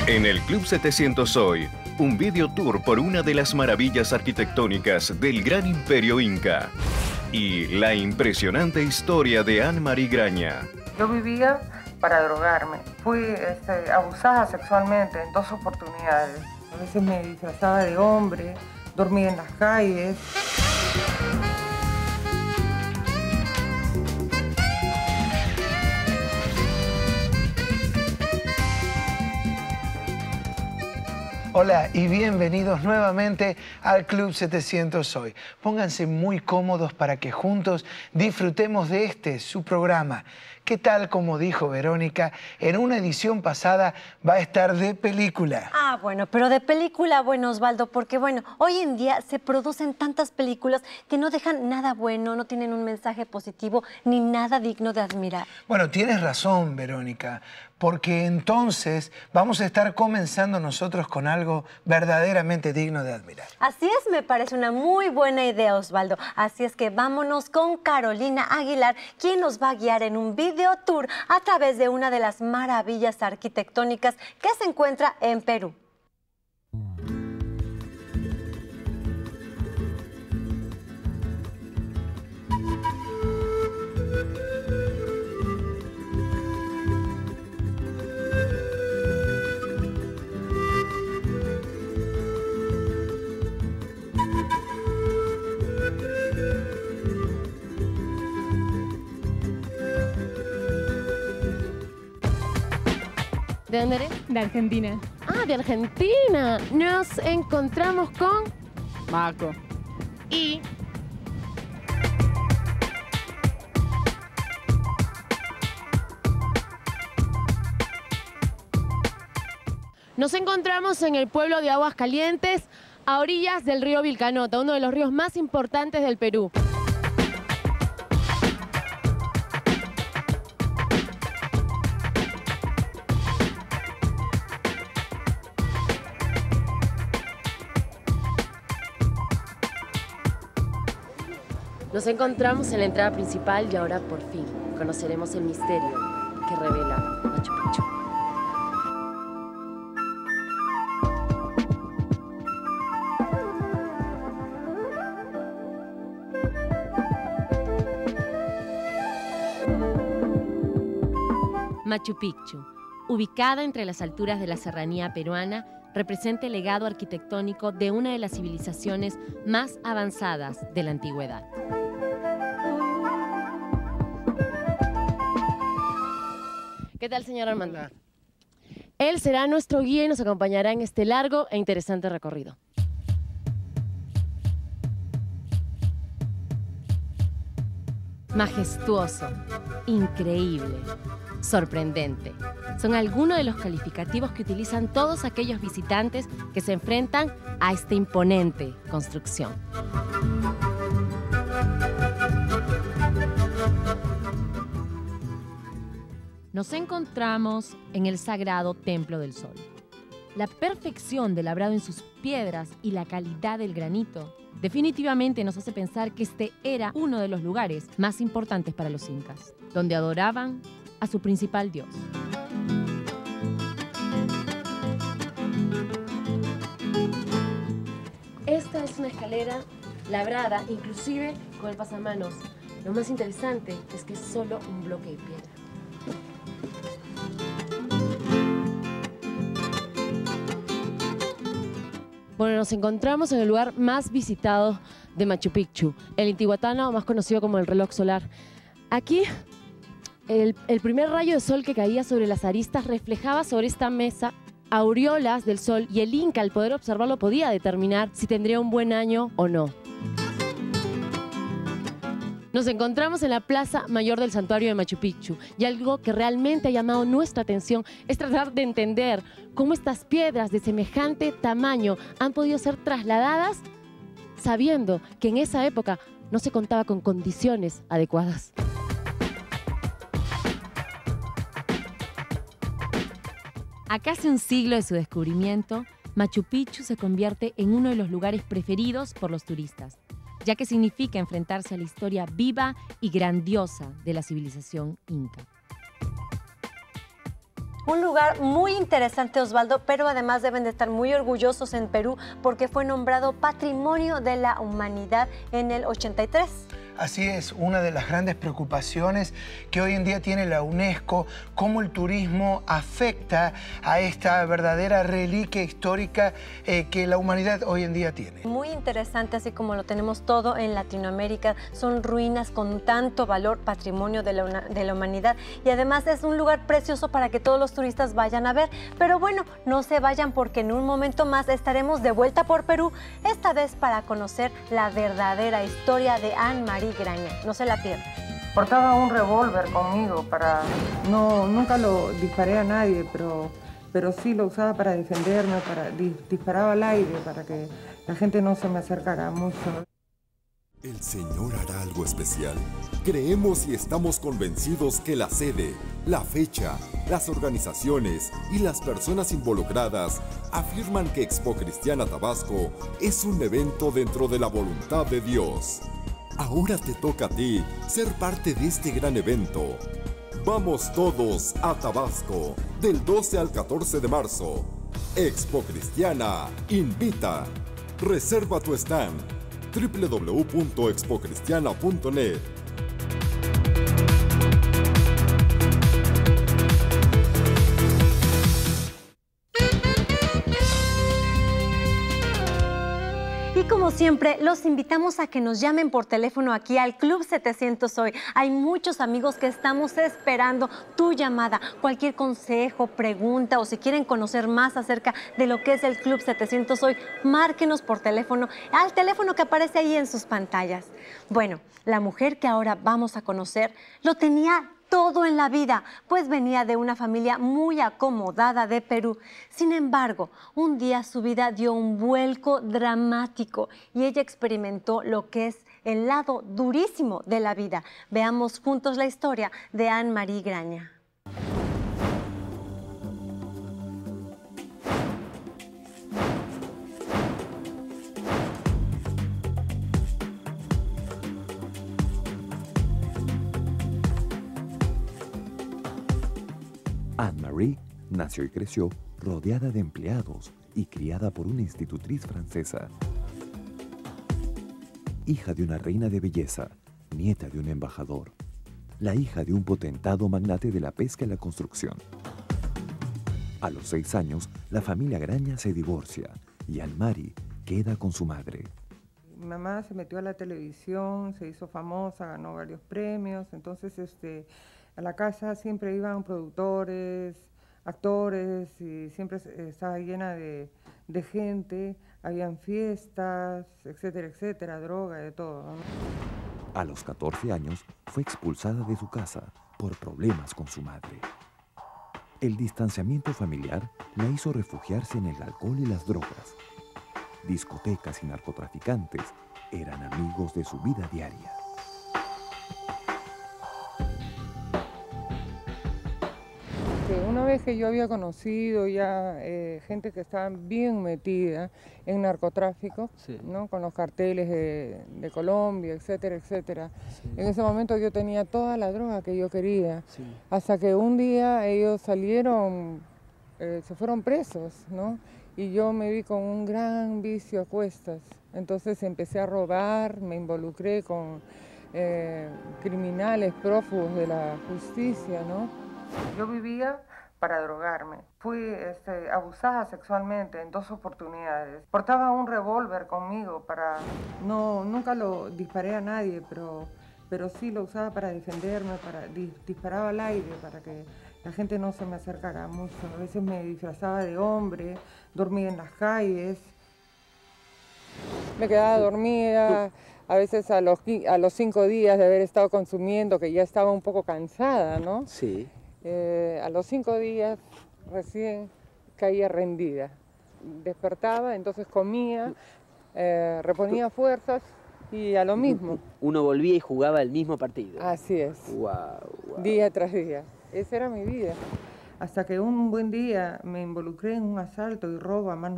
En el Club 700 hoy, un video tour por una de las maravillas arquitectónicas del gran imperio inca y la impresionante historia de Anne-Marie Graña. Yo vivía para drogarme. Fui abusada sexualmente en 2 oportunidades. A veces me disfrazaba de hombre, dormía en las calles. Hola y bienvenidos nuevamente al Club 700 hoy. Pónganse muy cómodos para que juntos disfrutemos de su programa. ¿Qué tal? Como dijo Verónica, en una edición pasada va a estar de película. Ah, bueno, pero de película, bueno, Osvaldo, porque bueno, hoy en día se producen tantas películas que no dejan nada bueno, no tienen un mensaje positivo ni nada digno de admirar. Bueno, tienes razón, Verónica, porque entonces vamos a estar comenzando nosotros con algo verdaderamente digno de admirar. Así es, me parece una muy buena idea, Osvaldo. Así es que vámonos con Carolina Aguilar, quien nos va a guiar en un video tour a través de una de las maravillas arquitectónicas que se encuentra en Perú. ¿De dónde eres? De Argentina. Ah, de Argentina. Nos encontramos con Maco. y nos encontramos en el pueblo de Aguascalientes, a orillas del río Vilcanota, uno de los ríos más importantes del Perú. Nos encontramos en la entrada principal y ahora por fin conoceremos el misterio que revela Machu Picchu. Machu Picchu, ubicada entre las alturas de la serranía peruana, representa el legado arquitectónico de una de las civilizaciones más avanzadas de la antigüedad. ¿Qué tal, señor Armando? Hola. Él será nuestro guía y nos acompañará en este largo e interesante recorrido. Majestuoso, increíble, sorprendente. Son algunos de los calificativos que utilizan todos aquellos visitantes que se enfrentan a esta imponente construcción. Nos encontramos en el sagrado Templo del Sol. La perfección del labrado en sus piedras y la calidad del granito definitivamente nos hace pensar que este era uno de los lugares más importantes para los incas, donde adoraban a su principal dios. Esta es una escalera labrada, inclusive con el pasamanos. Lo más interesante es que es solo un bloque de piedra. Bueno, nos encontramos en el lugar más visitado de Machu Picchu, el Intihuatana, o más conocido como el reloj solar. Aquí, el primer rayo de sol que caía sobre las aristas reflejaba sobre esta mesa aureolas del sol y el Inca, al poder observarlo, podía determinar si tendría un buen año o no. Nos encontramos en la plaza mayor del santuario de Machu Picchu y algo que realmente ha llamado nuestra atención es tratar de entender cómo estas piedras de semejante tamaño han podido ser trasladadas sabiendo que en esa época no se contaba con condiciones adecuadas. A casi un siglo de su descubrimiento, Machu Picchu se convierte en uno de los lugares preferidos por los turistas, ya que significa enfrentarse a la historia viva y grandiosa de la civilización inca. Un lugar muy interesante, Osvaldo, pero además deben de estar muy orgullosos en Perú porque fue nombrado Patrimonio de la Humanidad en el 83. Así es, una de las grandes preocupaciones que hoy en día tiene la UNESCO, cómo el turismo afecta a esta verdadera reliquia histórica que la humanidad hoy en día tiene. Muy interesante, así como lo tenemos todo en Latinoamérica, son ruinas con tanto valor, patrimonio de la humanidad, y además es un lugar precioso para que todos los turistas vayan a ver. Pero bueno, no se vayan porque en un momento más estaremos de vuelta por Perú, esta vez para conocer la verdadera historia de Anne-Marie Graña. No se la pierdan. Portaba un revólver conmigo para... nunca lo disparé a nadie, pero sí lo usaba para defenderme, disparaba al aire para que la gente no se me acercara mucho. El Señor hará algo especial. Creemos y estamos convencidos que la sede, la fecha, las organizaciones y las personas involucradas afirman que Expo Cristiana Tabasco es un evento dentro de la voluntad de Dios. Ahora te toca a ti ser parte de este gran evento. Vamos todos a Tabasco, del 12 al 14 de marzo. Expo Cristiana invita. Reserva tu stand. www.expocristiana.net. Y como siempre, los invitamos a que nos llamen por teléfono aquí al Club 700 Hoy. Hay muchos amigos que estamos esperando tu llamada. Cualquier consejo, pregunta o si quieren conocer más acerca de lo que es el Club 700 Hoy, márquenos por teléfono al teléfono que aparece ahí en sus pantallas. Bueno, la mujer que ahora vamos a conocer lo tenía todo en la vida, pues venía de una familia muy acomodada de Perú. Sin embargo, un día su vida dio un vuelco dramático y ella experimentó lo que es el lado durísimo de la vida. Veamos juntos la historia de Anne-Marie Graña. Anne-Marie nació y creció rodeada de empleados y criada por una institutriz francesa. Hija de una reina de belleza, nieta de un embajador, la hija de un potentado magnate de la pesca y la construcción. A los 6 años, la familia Graña se divorcia y Anne-Marie queda con su madre. Mi mamá se metió a la televisión, se hizo famosa, ganó varios premios, entonces a la casa siempre iban productores, actores y siempre estaba llena de gente, habían fiestas, etcétera, etcétera, droga, de todo, ¿no? A los 14 años fue expulsada de su casa por problemas con su madre. El distanciamiento familiar la hizo refugiarse en el alcohol y las drogas. Discotecas y narcotraficantes eran amigos de su vida diaria. Una vez que yo había conocido ya gente que estaba bien metida en narcotráfico, sí, ¿no? Con los carteles de Colombia, etcétera, etcétera. Sí. En ese momento yo tenía toda la droga que yo quería, sí, hasta que un día ellos salieron, se fueron presos, ¿no? Y yo me vi con un gran vicio a cuestas. Entonces empecé a robar, me involucré con criminales prófugos de la justicia, ¿no? Yo vivía para drogarme. Fui abusada sexualmente en 2 oportunidades. Portaba un revólver conmigo para... nunca lo disparé a nadie, pero sí lo usaba para defenderme, disparaba al aire para que la gente no se me acercara mucho. A veces me disfrazaba de hombre, dormía en las calles. Me quedaba dormida, a veces a los 5 días de haber estado consumiendo, que ya estaba un poco cansada, ¿no? Sí. A los 5 días recién caía rendida. Despertaba, entonces comía, reponía fuerzas y a lo mismo. Uno volvía y jugaba el mismo partido. Así es. Wow, wow. Día tras día. Esa era mi vida. Hasta que un buen día me involucré en un asalto y robo a mano